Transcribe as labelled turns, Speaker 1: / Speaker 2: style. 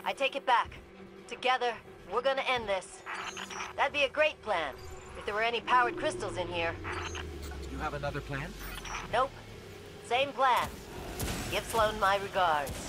Speaker 1: I take it back. Together, we're gonna end this. That'd be a great plan, if there were any powered crystals in here.
Speaker 2: You have another plan?
Speaker 1: Nope. Same plan. Give Sloan my regards.